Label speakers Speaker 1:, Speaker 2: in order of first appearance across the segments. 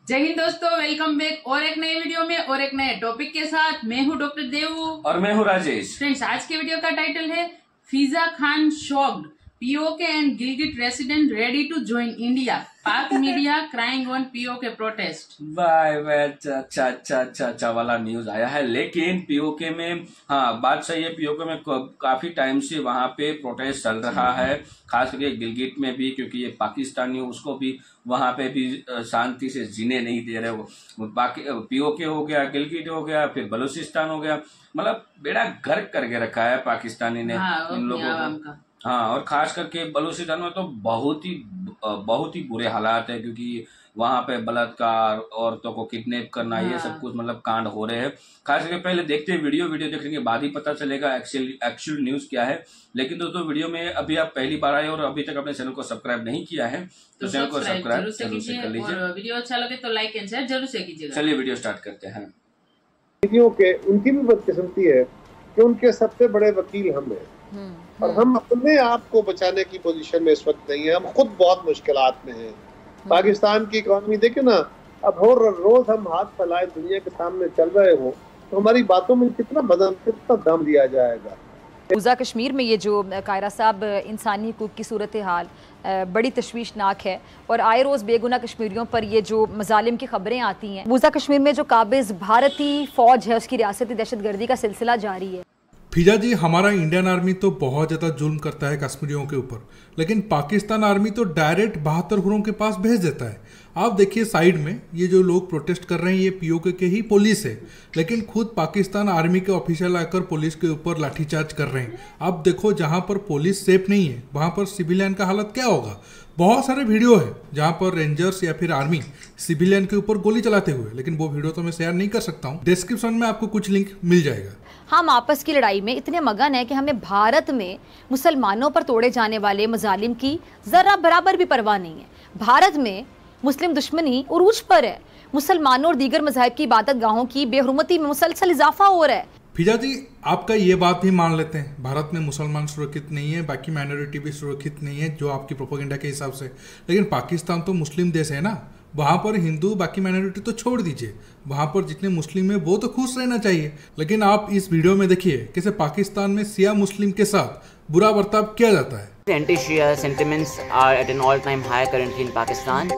Speaker 1: जय हिंद दोस्तों, welcome back और एक नए वीडियो में और एक नए टॉपिक के साथ। मैं हूं डॉक्टर देवू
Speaker 2: और मैं हूं राजेश।
Speaker 1: फ्रेंड्स, आज के वीडियो का टाइटल है Fiza Khan shocked, PoK and Gilgit resident ready to join India, Pak media crying on PoK protest.
Speaker 2: अच्छा वाला न्यूज आया है। लेकिन पीओके में बात सही है, पीओके में काफी टाइम से वहां पे प्रोटेस्ट चल रहा है, खास करके गिलगिट में भी, क्योंकि ये पाकिस्तानी उसको भी वहां पे भी शांति से जीने नहीं दे रहे। वो बाकी पीओके हो गया, गिलगिट हो गया, फिर बलूचिस्तान हो गया, मतलब बेड़ा गर्क करके रखा है पाकिस्तानी ने इन लोगों को। और खास करके बलूचिस्तान में तो बहुत ही बुरे हालात है, क्योंकि वहां पे बलात्कार, औरतों को किडनैप करना, ये सब कुछ मतलब कांड हो रहे हैं। खास करके पहले देखते हैं वीडियो देखने के बाद ही पता चलेगा एक्चुअल न्यूज क्या है। लेकिन दोस्तों, वीडियो में अभी आप पहली बार आए और अभी तक अपने चैनल को सब्सक्राइब नहीं किया है तो चैनल को सब्सक्राइब जरूर से कर लीजिए।
Speaker 1: वीडियो अच्छा लगे तो लाइक एंड शेयर जरूर से कीजिएगा।
Speaker 2: चलिए वीडियो स्टार्ट करते हैं।
Speaker 3: उनकी भी बदकिस्मती है कि उनके सबसे बड़े वकील हम हैं और हम अपने आप को बचाने की पोजीशन में इस वक्त नहीं है। हम खुद बहुत मुश्किलात में हैं। पाकिस्तान की इकोनॉमी देखे ना, अब हर रोज हम हाथ फैलाए दुनिया के सामने चल रहे हो तो हमारी बातों में कितना दम दिया जाएगा।
Speaker 4: मकबूजा कश्मीर में ये जो कायरा साहब इंसानी हुकूक की सूरत हाल बड़ी तशवीशनाक है और आए रोज़ बेगुना कश्मीरियों पर ये जो मजालिम की खबरें आती हैं। मकबूजा कश्मीर में जो काबिज भारतीय फ़ौज है उसकी रियासती दहशतगर्दी का सिलसिला जारी है।
Speaker 5: फिजा जी, हमारा इंडियन आर्मी तो बहुत ज़्यादा जुल्म करता है कश्मीरियों के ऊपर, लेकिन पाकिस्तान आर्मी तो डायरेक्ट 72 हुरों के पास भेज देता है। आप देखिए साइड में ये जो लोग प्रोटेस्ट कर रहे हैं, ये पीओके के ही पुलिस है, लेकिन खुद पाकिस्तान आर्मी के ऑफिशियल आकर पुलिस के ऊपर लाठीचार्ज कर रहे हैं। आप देखो, जहाँ पर पुलिस सेफ नहीं है वहाँ पर सिविलियन का हालत क्या होगा। बहुत सारे वीडियो है जहाँ पर रेंजर्स या फिर आर्मी सिविलियन के ऊपर गोली चलाते हुए, लेकिन वो वीडियो तो मैं शेयर नहीं कर सकता हूँ। डिस्क्रिप्शन में आपको कुछ लिंक मिल जाएगा।
Speaker 4: हम आपस की लड़ाई में इतने मगन है कि हमें भारत में मुसलमानों पर तोड़े जाने वाले मजालिम की जरा बराबर भी परवाह नहीं है। भारत में मुस्लिम दुश्मनी उरूज पर है। मुसलमानों और दीगर मज़ाहिब की इबादत गाहों की बेहुरमती में मुसलसल इजाफा हो रहा है।
Speaker 5: फिजा जी, आपका ये बात भी मान लेते हैं, भारत में मुसलमान सुरक्षित नहीं है, बाकी माइनॉरिटी भी सुरक्षित नहीं है जो आपकी प्रोपेगेंडा के हिसाब से, लेकिन पाकिस्तान तो मुस्लिम देश है ना, वहाँ पर हिंदू बाकी माइनॉरिटी तो छोड़ दीजिए, वहाँ पर जितने मुस्लिम है वो तो खुश रहना चाहिए। लेकिन आप इस वीडियो में देखिए कैसे पाकिस्तान में शिया मुस्लिम के साथ बुरा बर्ताव किया जाता है।
Speaker 6: Anti-Shia sentiments are at an all-time high currently in Pakistan.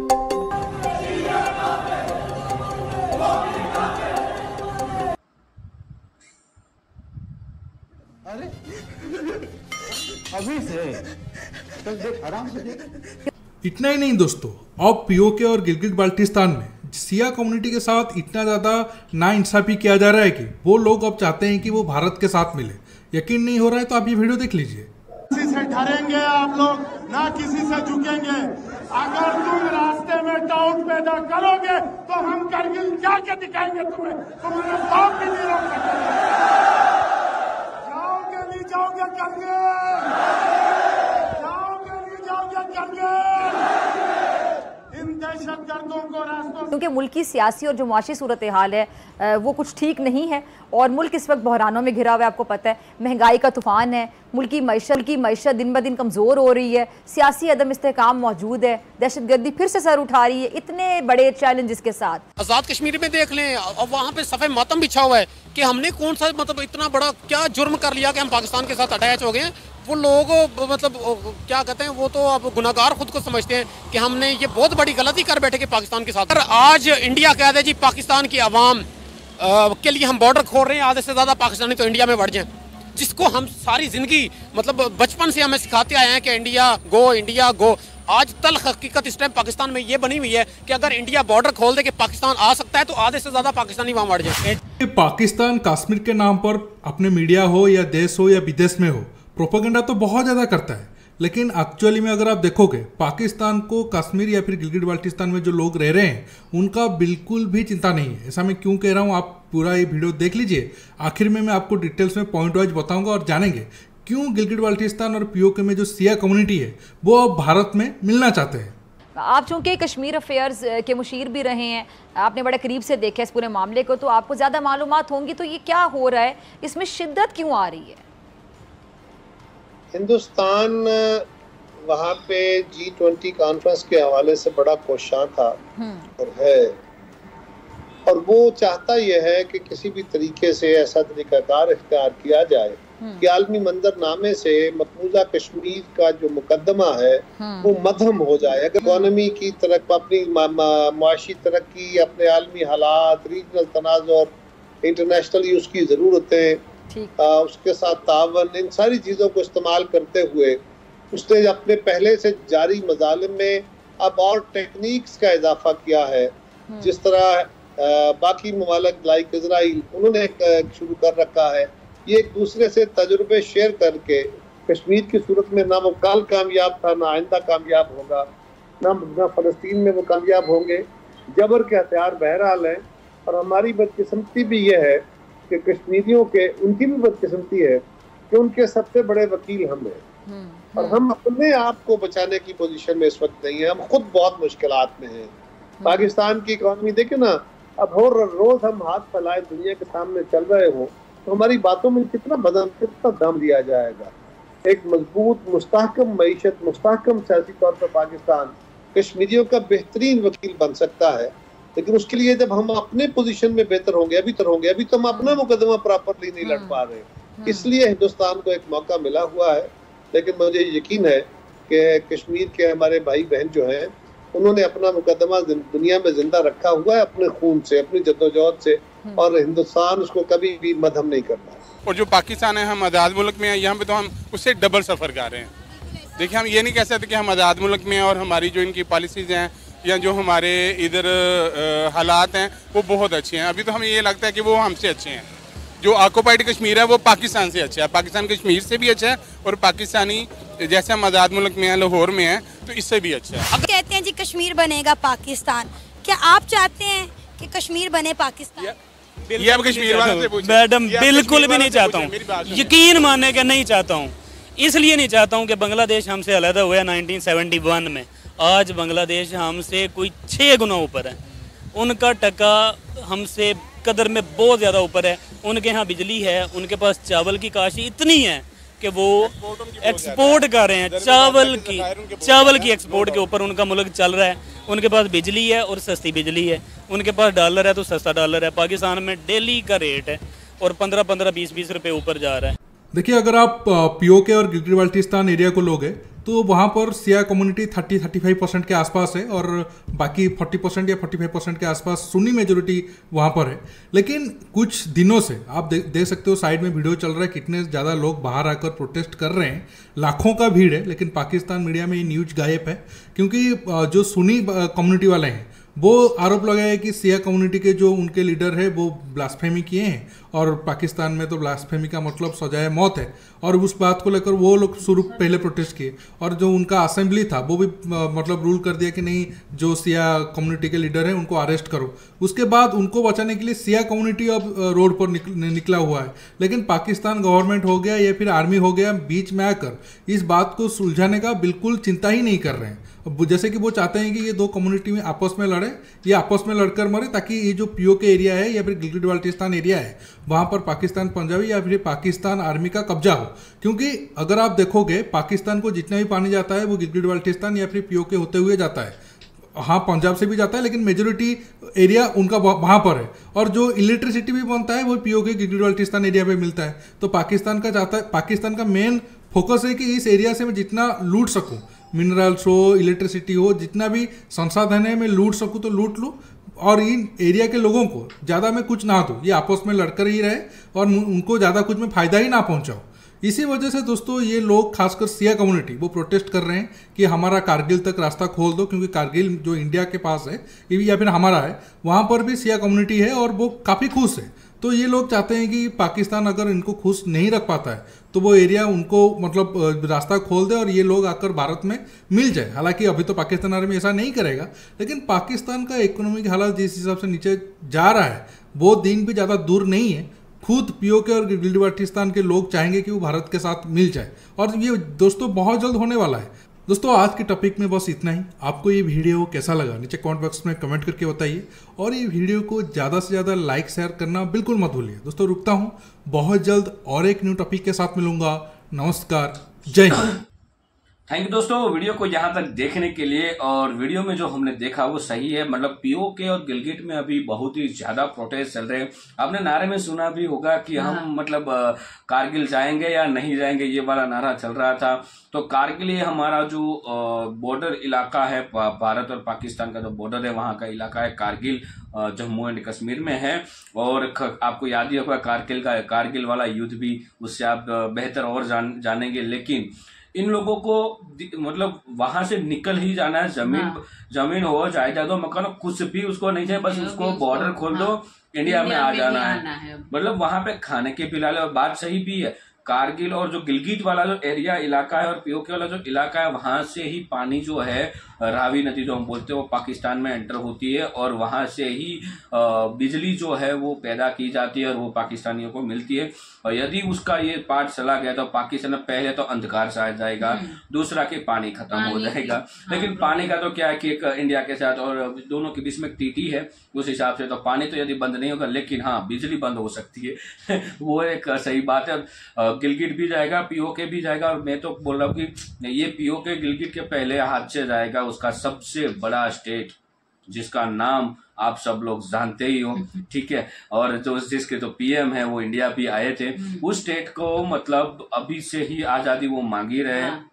Speaker 5: इतना ही नहीं दोस्तों, अब पीओके और गिलगिट बाल्टिस्तान में शिया कम्युनिटी के साथ इतना ज़्यादा नाइंसाफी किया जा रहा है कि वो लोग अब चाहते हैं कि वो भारत के साथ मिले। यकीन नहीं हो रहा है तो आप ये वीडियो देख लीजिए।
Speaker 7: किसी से डरेंगे आप लोग ना, किसी से झुकेंगे। अगर तुम रास्ते में डाउट पैदा करोगे तो हम करगिल जाके दिखाएंगे तुम्हें, तुम्हारा बाप भी नहीं रोक सकते। जाओगे नहीं जाओगे करगिल, जाओगे नहीं जाओगे करगिल। इन दहशतगर्दों को रास्तों,
Speaker 4: क्योंकि मुल्क की सियासी और जो मुआशी सूरत हाल है वो कुछ ठीक नहीं है और मुल्क इस वक्त बहरानों में घिरा हुआ है। आपको पता है, महंगाई का तूफान है, मुल्क की मईशत दिन ब दिन कमज़ोर हो रही है, सियासी अदम इस्तेहकाम मौजूद है, दहशतगर्दी फिर से सर उठा रही है। इतने बड़े चैलेंजेस के साथ
Speaker 8: आज़ाद कश्मीर में देख लें, अब वहाँ पे सफ़े मातम बिछा हुआ है कि हमने कौन सा मतलब इतना बड़ा क्या जुर्म कर लिया कि हम पाकिस्तान के साथ अटैच हो गए हैं। वो लोग मतलब क्या कहते हैं, वो तो अब गुनाहगार खुद को समझते हैं कि हमने ये बहुत बड़ी गलती कर बैठे कि पाकिस्तान के साथ। आज इंडिया कह दे जी पाकिस्तान की आवाम के लिए हम बॉर्डर खोल रहे हैं, आधे से ज़्यादा पाकिस्तानी तो इंडिया में बढ़ जाएं, जिसको हम सारी जिंदगी मतलब बचपन से हमें सिखाते आए हैं कि इंडिया गो, इंडिया गो। आज तल्ख हकीकत इस टाइम पाकिस्तान में ये बनी हुई है कि अगर इंडिया बॉर्डर खोल दे कि पाकिस्तान आ सकता है तो आधे से ज्यादा पाकिस्तानी वहां बढ़ जाए।
Speaker 5: पाकिस्तान कश्मीर के नाम पर अपने मीडिया हो या देश हो या विदेश में हो, प्रोपेगेंडा तो बहुत ज्यादा करता है, लेकिन एक्चुअली में अगर आप देखोगे पाकिस्तान को कश्मीर या फिर गिलगिट बाल्टिस्तान में जो लोग रह रहे हैं उनका बिल्कुल भी चिंता नहीं है। ऐसा मैं क्यों कह रहा हूँ, आप पूरा ये वीडियो देख लीजिए। आखिर में मैं आपको डिटेल्स में पॉइंट वाइज बताऊंगा और जानेंगे क्यों गिलगिट बाल्टिस्तान और पीओके में जो शिया कम्युनिटी है वो अब भारत में मिलना चाहते हैं।
Speaker 4: आप चूंकि कश्मीर अफेयर्स के मुशीर भी रहे हैं, आपने बड़े करीब से देखा इस पूरे मामले को, तो आपको ज़्यादा मालूमात होंगी। तो ये क्या हो रहा है, इसमें शिद्दत क्यों आ रही है?
Speaker 3: हिंदुस्तान वहाँ पे G20 कॉन्फ्रेंस के हवाले से बड़ा कोशां था और है, और वो चाहता यह है कि किसी भी तरीके से ऐसा तरीकाकार इख्तियार किया जाए कि आलमी मंजरनामे से मकबूजा कश्मीर का जो मुकदमा है वो मध्यम हो जाए। अगर इकोनॉमी की तरक्की, अपनी माशी तरक्की, अपने आलमी हालात, रीजनल तनाज़ुर, इंटरनेशनली उसकी ज़रूरतें, उसके साथ तावन, इन सारी चीज़ों को इस्तेमाल करते हुए उसने अपने पहले से जारी मज़ालिम में अब और टेक्निक्स का इजाफा किया है। जिस तरह बाकी ममालिक लाइक इजराइल, उन्होंने शुरू कर रखा है, ये एक दूसरे से तजुर्बे शेयर करके कश्मीर की सूरत में ना वो कल कामयाब था, ना आइंदा कामयाब होगा, ना फ़लस्तीन में वो कामयाब होंगे। जबर के हथियार बहरहाल हैं, और हमारी बदकिस्मती भी ये है कि कश्मीरियों के, उनकी भी बदकिस्मती है कि उनके सबसे बड़े वकील हम हैं, और हम अपने आप को बचाने की पोजीशन में इस वक्त नहीं है। हम खुद बहुत मुश्किलात में हैं। पाकिस्तान की इकॉनमी देखे ना, अब हर रोज हम हाथ फैलाए दुनिया के सामने चल रहे हो तो हमारी बातों में कितना दम दिया जाएगा। एक मजबूत मुस्तहकम मईशत, मुस्तहकम सियासी तौर पर पाकिस्तान कश्मीरियों का बेहतरीन वकील बन सकता है, लेकिन उसके लिए जब हम अपने पोजीशन में बेहतर होंगे, अभी तो हम अपना मुकदमा प्रॉपरली नहीं लड़ पा रहे। इसलिए हिंदुस्तान को एक मौका मिला हुआ है, लेकिन मुझे यकीन है कि कश्मीर के हमारे भाई बहन जो हैं उन्होंने अपना मुकदमा दुनिया में जिंदा रखा हुआ है अपने खून से, अपनी जद्दोजहद से, और हिंदुस्तान उसको कभी भी मध्यम नहीं करना।
Speaker 9: और जो पाकिस्तान है, हम आज़ाद मुल्क में हैं, यहाँ पे तो हम उससे डबल सफ़र कर रहे हैं। देखिए, हम ये नहीं कह सकते कि हम आज़ाद मुल्क में हैं और हमारी जो इनकी पॉलिसीज़ हैं या जो हमारे इधर हालात हैं वो बहुत अच्छे हैं। अभी तो हमें ये लगता है कि वो हमसे अच्छे हैं। जो ऑक्युपाइड कश्मीर है वो पाकिस्तान से अच्छा है, पाकिस्तान कश्मीर से भी अच्छा है, और पाकिस्तानी जैसे हम आज़ाद मुल्क में हैं, लाहौर में हैं, तो इससे भी अच्छा है।
Speaker 10: अब कहते हैं जी कश्मीर बनेगा पाकिस्तान, क्या आप चाहते हैं कि कश्मीर बने पाकिस्तान?
Speaker 9: ये अब कश्मीर वालों से पूछिए।
Speaker 11: मैडम, बिल्कुल भी नहीं चाहता हूँ, यकीन मानने का नहीं चाहता हूँ। इसलिए नहीं चाहता हूँ कि बांग्लादेश हमसे अलग हुआ 1971 में। आज बांग्लादेश हमसे कोई 6 गुना ऊपर है। उनका टका हमसे कदर में बहुत ज़्यादा ऊपर है। उनके यहाँ बिजली है, उनके पास चावल की काशी इतनी है कि वो एक्सपोर्ट कर रहे हैं। चावल की एक्सपोर्ट के ऊपर उनका मुल्क चल रहा है। उनके पास बिजली है और सस्ती बिजली है, उनके पास डॉलर है तो सस्ता डॉलर है। पाकिस्तान में डेली का रेट है और 15-15, 20-20 रुपए ऊपर जा रहा है।
Speaker 5: देखिए, अगर आप पीओके और गिलगित बाल्टिस्तान एरिया को लोगे तो वहाँ पर सिया कम्युनिटी 30-35% के आसपास है, और बाकी 40% या 45% के आसपास सुन्नी मेजोरिटी वहाँ पर है। लेकिन कुछ दिनों से आप देख सकते हो, साइड में वीडियो चल रहा है, कितने ज़्यादा लोग बाहर आकर प्रोटेस्ट कर रहे हैं। लाखों का भीड़ है, लेकिन पाकिस्तान मीडिया में ये न्यूज गायब है, क्योंकि जो सुन्नी कम्युनिटी वाले हैं वो आरोप लगाया है कि सिया कम्युनिटी के जो उनके लीडर है वो ब्लास्फेमी किए हैं, और पाकिस्तान में तो ब्लास्फेमी का मतलब सजाए मौत है, और उस बात को लेकर वो लोग पहले प्रोटेस्ट किए, और जो उनका असेंबली था वो भी मतलब रूल कर दिया कि नहीं, जो सिया कम्युनिटी के लीडर हैं उनको अरेस्ट करो। उसके बाद उनको बचाने के लिए सिया कम्युनिटी अब रोड पर निकला हुआ है, लेकिन पाकिस्तान गवर्नमेंट हो गया या फिर आर्मी हो गया, बीच में आकर इस बात को सुलझाने का बिल्कुल चिंता ही नहीं कर रहे हैं। जैसे कि वो चाहते हैं कि ये 2 कम्युनिटी में आपस में लड़े, ये आपस में लड़कर मरे, ताकि ये जो पीओके एरिया है या फिर गिलगित बाल्टिस्तान एरिया है वहाँ पर पाकिस्तान पंजाबी या फिर पाकिस्तान आर्मी का कब्जा हो। क्योंकि अगर आप देखोगे, पाकिस्तान को जितना भी पानी जाता है वो गिलगित बाल्टिस्तान या फिर पीओके होते हुए जाता है। हाँ, पंजाब से भी जाता है, लेकिन मेजोरिटी एरिया उनका वहाँ पर है, और जो इलेक्ट्रिसिटी भी बनता है वो पीओके गिलगित बाल्टिस्तान एरिया पे मिलता है। तो पाकिस्तान का मेन फोकस है कि इस एरिया से मैं जितना लूट सकूँ, मिनरल्स हो, इलेक्ट्रिसिटी हो, जितना भी संसाधन है मैं लूट सकूँ तो लूट लूँ, और इन एरिया के लोगों को ज़्यादा मैं कुछ ना दूँ, ये आपस में लड़कर ही रहे और उनको ज़्यादा कुछ में फ़ायदा ही ना पहुँचाऊँ। इसी वजह से दोस्तों ये लोग, खासकर सिया कम्युनिटी, वो प्रोटेस्ट कर रहे हैं कि हमारा कारगिल तक रास्ता खोल दो, क्योंकि कारगिल जो इंडिया के पास है या फिर हमारा है, वहाँ पर भी सिया कम्युनिटी है और वो काफ़ी खुश है। तो ये लोग चाहते हैं कि पाकिस्तान अगर इनको खुश नहीं रख पाता है तो वो एरिया उनको मतलब रास्ता खोल दे और ये लोग आकर भारत में मिल जाए। हालांकि अभी तो पाकिस्तान आर्मी ऐसा नहीं करेगा, लेकिन पाकिस्तान का इकोनॉमिक हालात जिस हिसाब से नीचे जा रहा है वो दिन भी ज़्यादा दूर नहीं है। खुद पीओके और गिलगित बाल्टिस्तान के लोग चाहेंगे कि वो भारत के साथ मिल जाए, और ये दोस्तों बहुत जल्द होने वाला है। दोस्तों, आज के टॉपिक में बस इतना ही। आपको ये वीडियो कैसा लगा नीचे कमेंट बॉक्स में कमेंट करके बताइए, और ये वीडियो को ज़्यादा से ज़्यादा लाइक शेयर करना बिल्कुल मत भूलिए। दोस्तों, रुकता हूँ, बहुत जल्द और एक न्यू टॉपिक के साथ मिलूंगा। नमस्कार, जय हिंद।
Speaker 2: थैंक यू दोस्तों, वीडियो को यहाँ तक देखने के लिए। और वीडियो में जो हमने देखा वो सही है, मतलब पीओके और गिलगिट में अभी बहुत ही ज्यादा प्रोटेस्ट चल रहे हैं। आपने नारे में सुना भी होगा कि हम मतलब कारगिल जाएंगे या नहीं जाएंगे, ये वाला नारा चल रहा था। तो कारगिल ये हमारा जो बॉर्डर इलाका है, भारत और पाकिस्तान का जो बॉर्डर है वहां का इलाका है कारगिल, जम्मू एंड कश्मीर में है। और आपको याद ही होगा कारगिल वाला युद्ध भी, उससे आप बेहतर और जानेंगे। लेकिन इन लोगों को मतलब वहां से निकल ही जाना है। जमीन हो, जायदाद हो, मकान हो, कुछ भी उसको नहीं चाहिए, बस उसको बॉर्डर खोल दो, इंडिया में आ जाना है। मतलब वहां पे खाने के पिलाने। और बात सही भी है, कारगिल और जो गिलगिट वाला जो एरिया इलाका है और पीओके वाला जो इलाका है, वहां से ही पानी जो है, रावी नदी जो हम बोलते हैं, वो पाकिस्तान में एंटर होती है और वहां से ही बिजली जो है वो पैदा की जाती है और वो पाकिस्तानियों को मिलती है। और यदि उसका ये पार्ट चला गया तो पाकिस्तान में पहले तो अंधकार छा जाएगा, दूसरा कि पानी खत्म हो जाएगा। लेकिन पानी का तो क्या है कि एक इंडिया के साथ और दोनों के बीच में टीटी है, उस हिसाब से तो पानी तो यदि बंद नहीं होगा, लेकिन हाँ बिजली बंद हो सकती है वो एक सही बात है। गिलगिट भी जाएगा, पीओके भी जाएगा। और मैं तो बोल रहा हूँ कि ये पीओके गिलगिट के पहले हाथ से जाएगा उसका सबसे बड़ा स्टेट, जिसका नाम आप सब लोग जानते ही हो, ठीक है। और जो जिसके तो पीएम है वो इंडिया भी आए थे, उस स्टेट को मतलब अभी से ही आजादी वो मांग ही रहे हैं।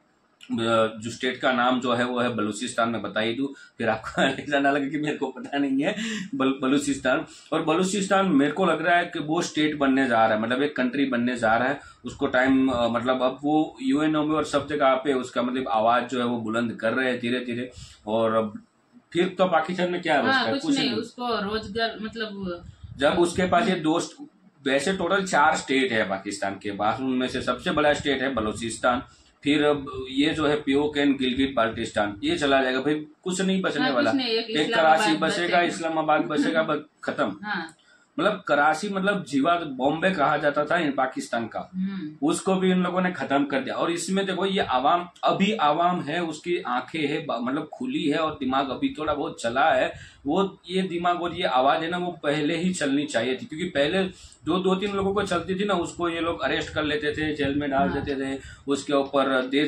Speaker 2: जो स्टेट का नाम जो है वो है बलूचिस्तान। में बता ही दूं, फिर आपको ऐसा ना लगे कि मेरे को पता नहीं है। बलूचिस्तान, और बलूचिस्तान मेरे को लग रहा है कि वो स्टेट बनने जा रहा है, मतलब एक कंट्री बनने जा रहा है। उसको टाइम मतलब अब वो यूएनओ में और सब जगह पे उसका मतलब आवाज जो है वो बुलंद कर रहे हैं धीरे धीरे। और फिर तो पाकिस्तान में क्या है,
Speaker 1: कुछ नहीं, उसको रोजगार मतलब
Speaker 2: जब उसके पास ये दोस्त, वैसे टोटल 4 स्टेट है पाकिस्तान के पास, उनमें से सबसे बड़ा स्टेट है बलूचिस्तान। फिर ये जो है पीओके एंड गिलगिट बाल्टिस्तान, ये चला जाएगा। फिर कुछ नहीं बचने वाला। एक कराची बचेगा, इस्लामाबाद बचेगा, बस खत्म। मतलब कराची मतलब जीवा बॉम्बे कहा जाता था इन पाकिस्तान का, उसको भी इन लोगों ने खत्म कर दिया। और इसमें देखो ये आवाम, अभी आवाम है, उसकी आंखें है मतलब खुली है और दिमाग अभी थोड़ा बहुत चला है। वो ये दिमाग और ये आवाज है ना, वो पहले ही चलनी चाहिए थी, क्योंकि पहले 2-3 लोगों को चलती थी ना, उसको ये लोग अरेस्ट कर लेते थे, जेल में डाल देते थे, उसके ऊपर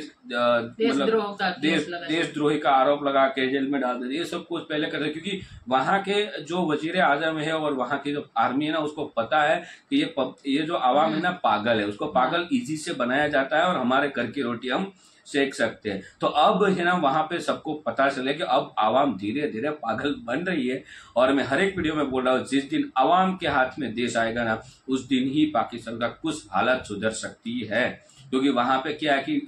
Speaker 2: देशद्रोही का आरोप लगा के जेल में डाल देते। ये सब कुछ पहले करते, क्योंकि वहां के जो वजीर आजम है और वहां की जो आर्मी है ना, उसको पता है कि ये जो आवाम है ना पागल है, उसको पागल इजी से बनाया जाता है और हमारे घर की रोटी हम सेक सकते हैं। तो अब है ना वहां पे सबको पता चले कि अब आवाम धीरे धीरे पागल बन रही है। और मैं हर एक वीडियो में बोल रहा हूँ, जिस दिन आवाम के हाथ में देश आएगा ना, उस दिन ही पाकिस्तान का कुछ हालत सुधर सकती है। क्योंकि वहां पे क्या है कि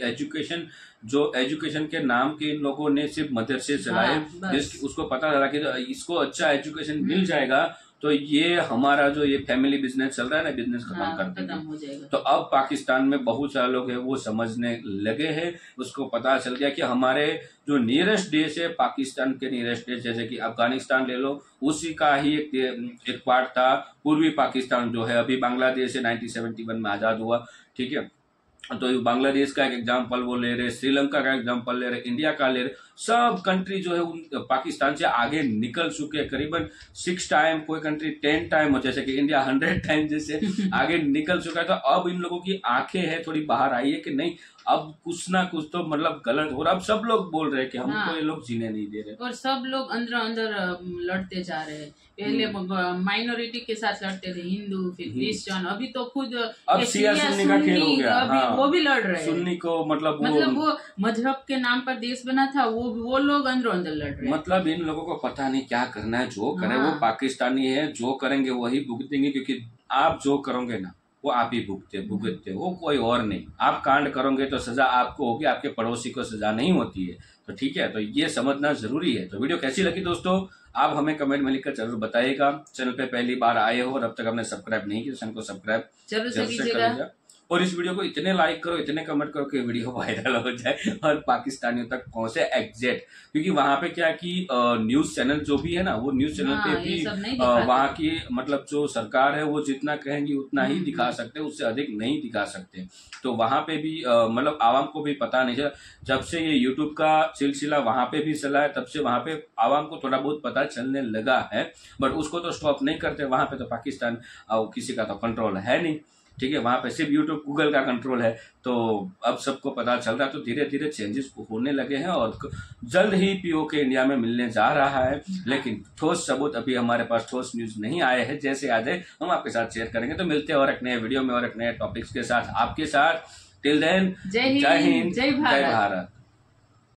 Speaker 2: एजुकेशन के नाम के इन लोगों ने सिर्फ मदरसे चलाए, उसको पता चला कि इसको अच्छा एजुकेशन मिल जाएगा तो ये हमारा जो ये फैमिली बिजनेस चल रहा है ना, बिजनेस खत्म कर देंगे। तो अब पाकिस्तान में बहुत सारे लोग हैं वो समझने लगे हैं, उसको पता चल गया कि हमारे जो नियरेस्ट देश है, पाकिस्तान के नियरेस्ट देश जैसे कि अफगानिस्तान ले लो, उसी का ही एक पार्ट था पूर्वी पाकिस्तान जो है, अभी बांग्लादेश से 1971 में आजाद हुआ, ठीक है। तो बांग्लादेश का एक एग्जांपल वो ले रहे, श्रीलंका का एग्जांपल ले रहे, इंडिया का ले रहे, सब कंट्री जो है पाकिस्तान से आगे निकल चुके हैं। करीबन 6 टाइम, कोई कंट्री 10 टाइम हो, जैसे कि इंडिया 100 टाइम जैसे आगे निकल चुका है। तो अब इन लोगों की आंखें हैं थोड़ी बाहर आई है कि नहीं, अब कुछ ना कुछ तो मतलब गलत हो रहा। अब सब लोग बोल रहे हैं कि हमको ये लोग जीने नहीं दे रहे,
Speaker 1: और सब लोग अंदर लड़ते जा रहे हैं। पहले माइनॉरिटी के साथ लड़ते थे, हिंदू, फिर क्रिश्चियन, अभी तो खुद
Speaker 2: अब शिया सुन्नी का खेल हो गया। हाँ,
Speaker 1: वो भी लड़ रहे हैं।
Speaker 2: सुन्नी को मतलब
Speaker 1: वो मजहब के नाम पर देश बना था, वो लोग अंदर लड़ रहे हैं।
Speaker 2: मतलब इन लोगों को पता नहीं क्या करना है, जो करे वो पाकिस्तानी है, जो करेंगे वही भुगतेंगे। क्योंकि आप जो करोगे ना वो आप ही भुगतते हो, कोई और नहीं। आप कांड करोगे तो सजा आपको होगी, आपके पड़ोसी को सजा नहीं होती है। तो ठीक है, तो ये समझना जरूरी है। तो वीडियो कैसी लगी दोस्तों, आप हमें कमेंट में लिखकर जरूर बताइएगा। चैनल पे पहली बार आए हो और अब तक हमने सब्सक्राइब नहीं किया, चैनल को सब्सक्राइब जरूर से कीजिएगा। और इस वीडियो को इतने लाइक करो, इतने कमेंट करो कि वीडियो वायरल हो जाए और पाकिस्तानियों तक पहुंचे एग्जैक्ट। क्योंकि वहां पे क्या है कि न्यूज चैनल जो भी है ना, वो न्यूज चैनल पे भी वहां की मतलब जो सरकार है वो जितना कहेंगी उतना ही दिखा सकते, उससे अधिक नहीं दिखा सकते। तो वहां पे भी मतलब आवाम को भी पता नहीं चला। जब से ये यूट्यूब का सिलसिला वहां पे भी चला है, तब से वहां पे आवाम को थोड़ा बहुत पता चलने लगा है, बट उसको तो स्टॉप नहीं करते। वहां पे तो पाकिस्तान किसी का तो कंट्रोल है नहीं। ठीक है, वहां पे सिर्फ यूट्यूब गूगल का कंट्रोल है। तो अब सबको पता चल रहा है, तो धीरे धीरे चेंजेस होने लगे हैं और जल्द ही पीओके इंडिया में मिलने जा रहा है। लेकिन ठोस सबूत अभी हमारे पास ठोस न्यूज नहीं आए हैं, जैसे आ जाए हम आपके साथ शेयर करेंगे। तो मिलते हैं और एक नए वीडियो में और एक नए टॉपिक्स के साथ आपके साथ। टिल देन, जय हिंद, जय भारत।